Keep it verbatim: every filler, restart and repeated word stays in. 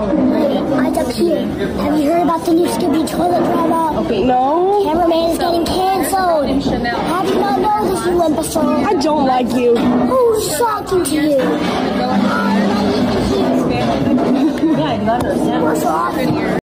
Eyes up here. Have you heard about the new skibidi toilet drama? Okay, no. Cameraman is getting cancelled. How do you not know this, you imbecile? I don't like you. Who's talking to you? Yeah, I don't understand. What's off?